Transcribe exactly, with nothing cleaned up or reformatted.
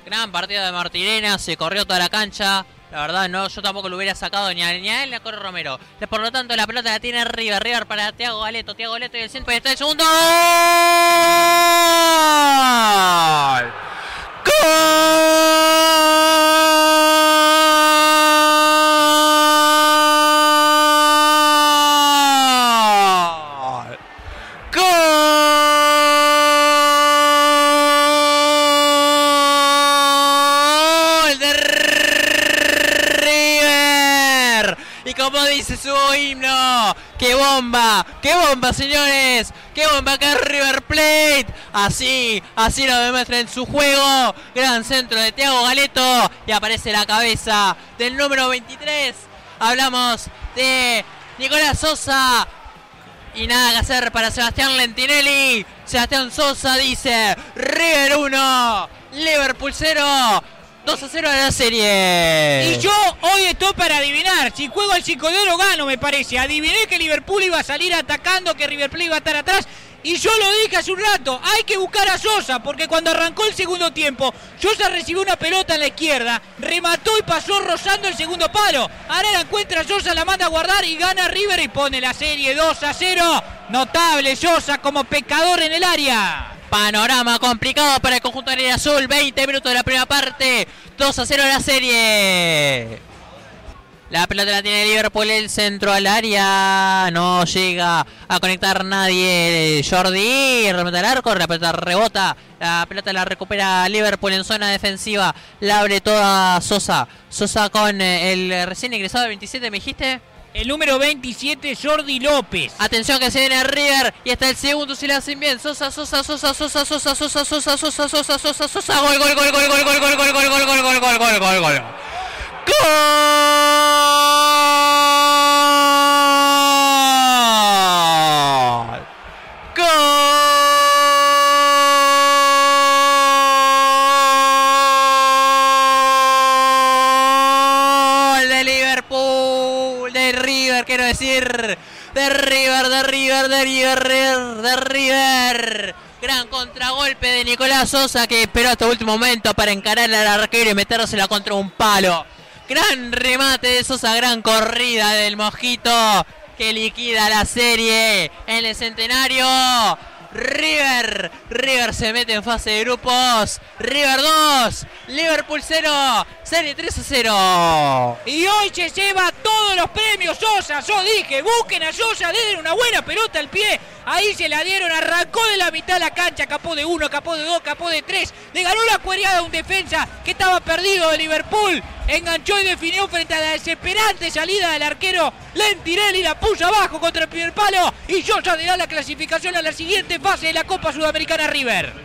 Gran partido de Martirena, se corrió toda la cancha. La verdad, no, yo tampoco lo hubiera sacado ni a, ni a él ni a Corre Romero. Por lo tanto, la pelota la tiene River. River para Thiago Galeto. Thiago Galeto y el centro. Y está el segundo. ¡Gol! ¡Gol! ¡Gol de River! Y como dice su himno, ¡qué bomba! ¡Qué bomba, señores! ¡Qué bomba que es River Plate! Así, así lo demuestra en su juego. Gran centro de Thiago Galeto. Y aparece la cabeza del número veintitrés. Hablamos de Nicolás Sosa. Y nada que hacer para Sebastián Lentinelli. Sebastián Sosa dice: River uno, Liverpool cero. dos a cero de la serie. Y yo hoy estoy para adivinar. Si juego al cinco de oro gano, me parece. Adiviné que Liverpool iba a salir atacando, que River Plate iba a estar atrás. Y yo lo dije hace un rato, hay que buscar a Sosa, porque cuando arrancó el segundo tiempo, Sosa recibió una pelota en la izquierda, remató y pasó rozando el segundo palo. Ahora la encuentra Sosa, la manda a guardar y gana River y pone la serie dos a cero. Notable Sosa como pecador en el área. Panorama complicado para el conjunto de azul. veinte minutos de la primera parte. dos a cero la serie. La pelota la tiene Liverpool, el centro al área. No llega a conectar nadie. Jordi remata al arco. La pelota rebota. La pelota la recupera Liverpool en zona defensiva. La abre toda Sosa. Sosa con el recién ingresado de veintisiete, ¿me dijiste? El número veintisiete, Jordi López. Atención que se viene River. Y está el segundo si lo hacen bien. Sosa, Sosa, Sosa, Sosa, Sosa, Sosa, Sosa, Sosa, Sosa, Sosa, Sosa. Gol, gol, gol, gol, gol, gol, gol, gol, gol, gol, gol, gol, gol, gol, gol, gol. ¡Gol! ¡Gol de Liverpool! De River, quiero decir. De River, de River, de River, de River. Gran contragolpe de Nicolás Sosa, que esperó hasta el último momento para encarar al arquero y metérsela contra un palo. Gran remate de Sosa, gran corrida del Mosquito que liquida la serie en el Centenario. River, River se mete en fase de grupos. River dos, Liverpool cero, serie tres a cero. Y hoy se lleva todos los premios Sosa. Yo dije, busquen a Sosa, denle una buena pelota al pie. Ahí se la dieron, arrancó de la mitad de la cancha, capó de uno, capó de dos, capó de tres. Le ganó la cuereada a un defensa que estaba perdido de Liverpool. Enganchó y definió frente a la desesperante salida del arquero Lentinelli. La puso abajo contra el primer palo. Y Sosa le da la clasificación a la siguiente fase de la Copa Sudamericana a River.